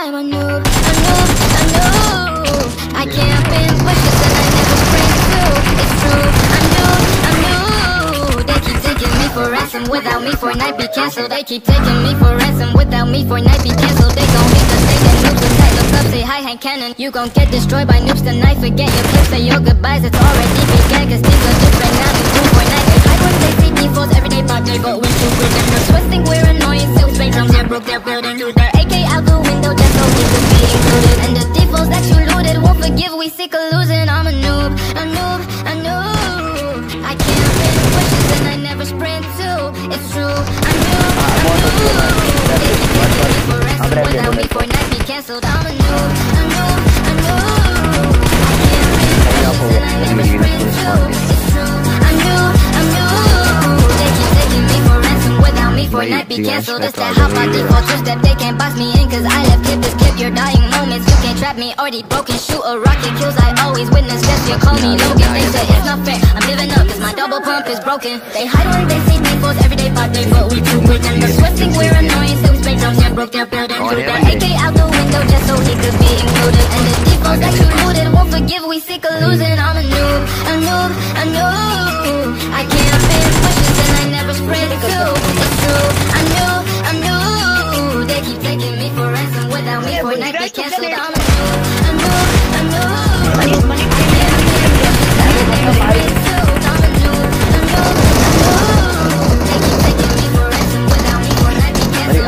I'm a noob, a noob, a noob. I can't bend bushes and I never sprint through. It's true, I'm new. They keep taking me for ransom. Without me, Fortnite be cancelled. They keep taking me for ransom. Without me, Fortnite be cancelled. They gon' hate us, they get noobs inside. Look up, say hi, Hank Cannon. You gon' get destroyed by noobs tonight. Forget your clips, say your goodbyes. It's already began, cause things are different now. You do Fortnite. They hide when they see defaults every day by day, but we're too good. And the Swiss think we're annoying. Sales fake drums, yeah, broke their building. Through their AK out the window, just so we could be included. And the defaults that you looted won't forgive, we sick of losing. I'm a noob, a noob, a noob. I can't bend bushes and I never sprint too. It's true, I'm noob, a noob. They keep taking me for ransom. Without me, Fortnite be cancelled. I'm a noob, a noob, a noob. I can't bend bushes and I never sprint too. It's true, I'm noob, a noob. They keep taking me for ransom. Without me, Fortnite be cancelled. It's that hop by default twist that they can't box me in, cause I left clip this clip. Your dying moments, you can't trap me. Already broken, shoot a rocket kills. I always witness best. You call me Logan. They say it's not fair. I'm living up cause my double pump is broken. They hide when they see defaults every day by day, but we too quick. And the Swiss think we're annoying, so we spray drums and broke their building. Threw their AK out the window just so he could be included. And the defaults that you looted won't forgive, we sick of losing. I'm a noob, a noob, a noob. I can't bend bushes and I never sprint too. It's true, I'm new, I'm new. They keep taking me for ransom. Without me, Fortnite be cancelled. I'm a noob, a noob, a noob. I can't bend bushes and I never sprint too. I'm a noob, a noob, a noob. They keep taking me for ransom. Without me, Fortnite be cancelled.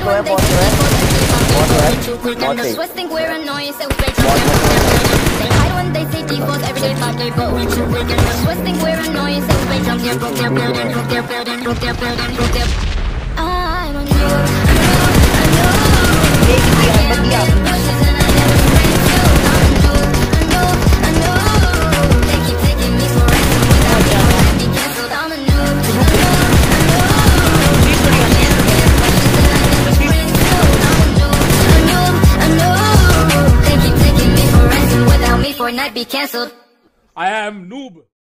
And the Swiss think we're annoying, so we spray drums and broke their building. They hide when they see defaults every day by day, but we too quick. And the Swiss think we're annoying, so we spray drums and broke their building, broke their building, broke their building, broke their. I'm a noob, a noob, a noob. I can't bend bushes and I never sprint too. I'm a noob, a noob, a noob. They keep taking me for ransom. Without me, Fortnite be cancelled. I'm a noob, a noob, a noob. I can't bend bushes and I never sprint too. I'm a noob, a noob, a noob. They keep taking me for ransom. Without me, Fortnite be cancelled. I am noob.